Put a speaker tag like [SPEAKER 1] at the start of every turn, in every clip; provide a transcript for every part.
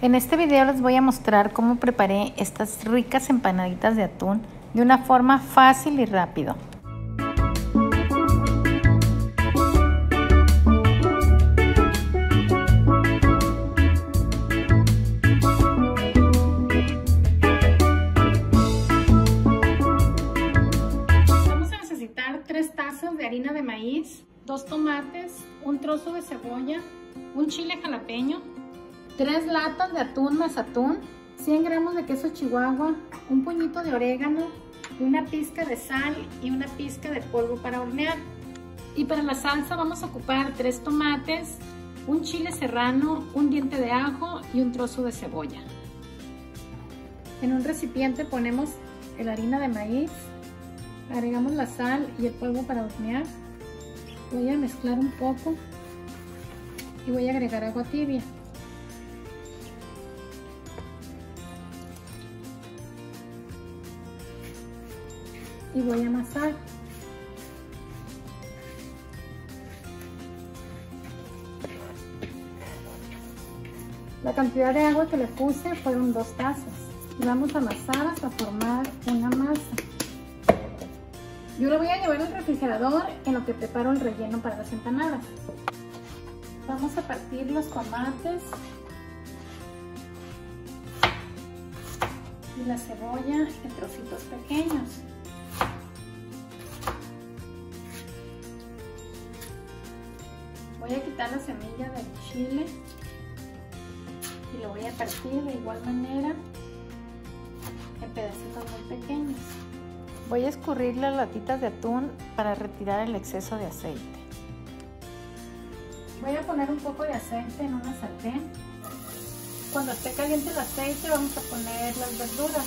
[SPEAKER 1] En este video les voy a mostrar cómo preparé estas ricas empanaditas de atún de una forma fácil y rápido. Vamos a necesitar 3 tazas de harina de maíz, 2 tomates, un trozo de cebolla, un chile jalapeño, 3 latas de atún más atún, 100 gramos de queso chihuahua, un puñito de orégano, una pizca de sal y una pizca de polvo para hornear. Y para la salsa vamos a ocupar 3 tomates, un chile serrano, un diente de ajo y un trozo de cebolla. En un recipiente ponemos la harina de maíz, agregamos la sal y el polvo para hornear. Voy a mezclar un poco y voy a agregar agua tibia. Y voy a amasar. La cantidad de agua que le puse fueron 2 tazas. Y vamos a amasar hasta formar una masa. Yo lo voy a llevar al refrigerador en lo que preparo el relleno para las empanadas. Vamos a partir los tomates y la cebolla en trocitos pequeños. Voy a quitar la semilla del chile y lo voy a partir de igual manera en pedacitos muy pequeños. Voy a escurrir las latitas de atún para retirar el exceso de aceite. Voy a poner un poco de aceite en una sartén. Cuando esté caliente el aceite vamos a poner las verduras.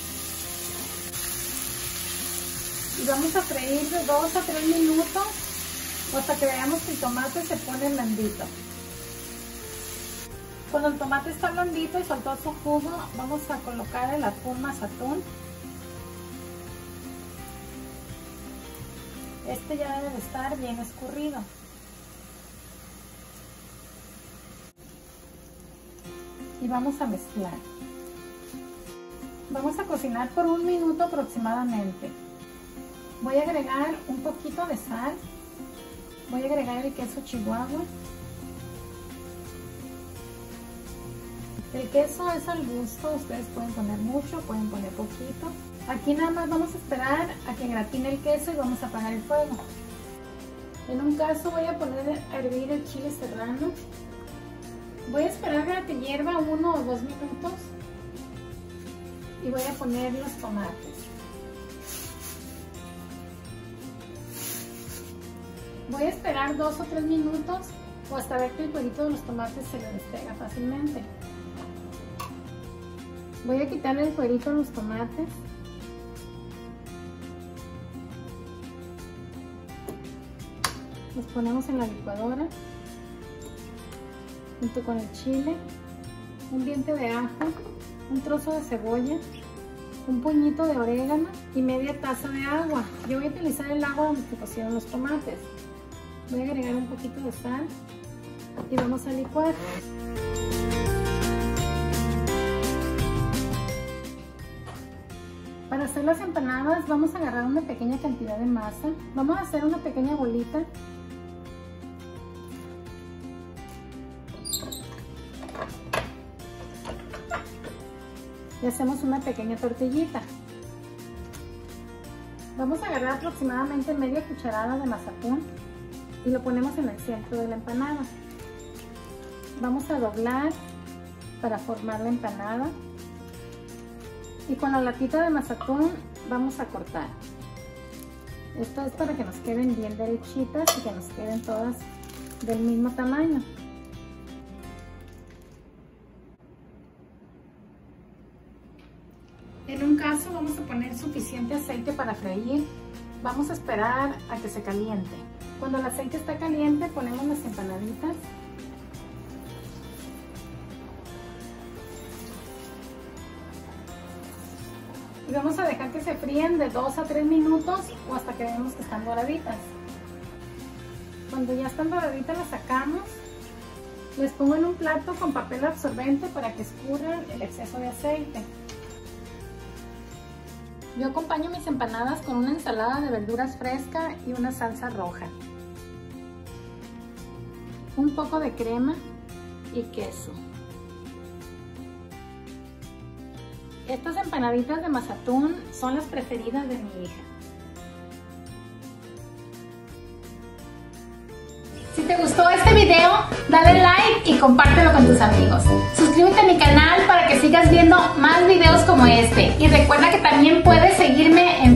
[SPEAKER 1] Y vamos a freír de 2 a 3 minutos hasta que veamos que el tomate se pone blandito. Cuando el tomate está blandito y soltó su jugo, vamos a colocar el atún más atún. Este ya debe de estar bien escurrido. Y vamos a mezclar. Vamos a cocinar por 1 minuto aproximadamente. Voy a agregar un poquito de sal. Voy a agregar el queso chihuahua. El queso es al gusto, ustedes pueden poner mucho, pueden poner poquito. Aquí nada más vamos a esperar a que gratine el queso y vamos a apagar el fuego. En un caso voy a poner a hervir el chile serrano. Voy a esperar a que hierva 1 o 2 minutos y voy a poner los tomates. Voy a esperar 2 o 3 minutos o hasta ver que el cuerito de los tomates se le despega fácilmente. Voy a quitarle el cuerito a los tomates. Los ponemos en la licuadora junto con el chile, un diente de ajo, un trozo de cebolla, un puñito de orégano y media taza de agua. Yo voy a utilizar el agua donde se cocieron los tomates. Voy a agregar un poquito de sal y vamos a licuar. Para hacer las empanadas vamos a agarrar una pequeña cantidad de masa. Vamos a hacer una pequeña bolita. Y hacemos una pequeña tortillita. Vamos a agarrar aproximadamente media cucharada de mazapán y lo ponemos en el centro de la empanada. Vamos a doblar para formar la empanada y con la latita de mazapán vamos a cortar. Esto es para que nos queden bien derechitas y que nos queden todas del mismo tamaño. En un caso vamos a poner suficiente aceite para freír. Vamos a esperar a que se caliente. Cuando el aceite está caliente ponemos las empanaditas. Y vamos a dejar que se fríen de 2 a 3 minutos o hasta que veamos que están doraditas. Cuando ya están doraditas las sacamos Les pongo en un plato con papel absorbente para que escurran el exceso de aceite. Yo acompaño mis empanadas con una ensalada de verduras fresca y una salsa roja. Un poco de crema y queso. Estas empanaditas de mazatún son las preferidas de mi hija. Si te gustó este video, dale like y compártelo con tus amigos. Suscríbete a mi canal para que sigas viendo más videos como este. Y recuerda que también puedes seguirme en